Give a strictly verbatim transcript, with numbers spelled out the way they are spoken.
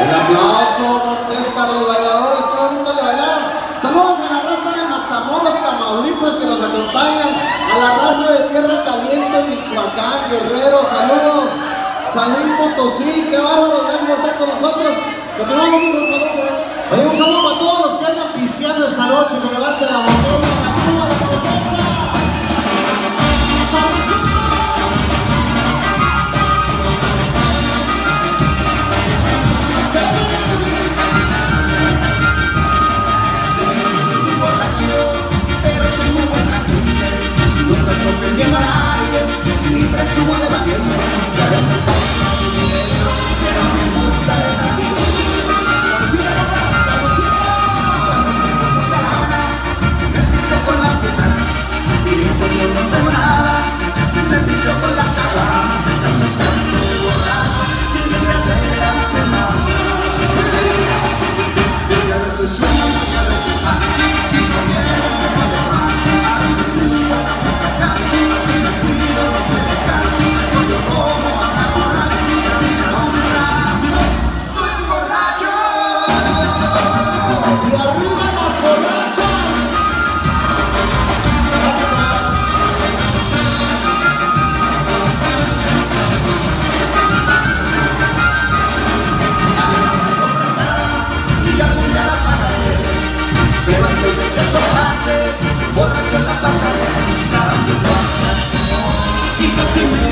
El aplauso, Montes, para los bailadores, qué bonito de bailar. Saludos a la raza de Matamoros, Tamaulipas, que nos acompañan. A la raza de Tierra Caliente, Michoacán, Guerrero, saludos. San Luis Potosí, qué bárbaro, gracias por estar con nosotros. Continuamos con un saludo. Oye, un saludo a todos los que andan pisteando esta noche, que levanten la botella, la cuba, la cerveza. ¡Salud! Pero soy muy buena gente, nunca comprendí a nadie, ni presumo de valiente, y a veces compro mi dinero, pero me gusta de nadie. Si me lo pasa, lo quiero, cuando tengo mucha gana, me visto con las ventanas, y cuando no tengo nada, me visto con las caguamas, entonces cuando me borracho, sin libras de la semana. Y a veces sumo, y a veces más, si no quiero. Borracho en la pasarela, dando cosas y casi me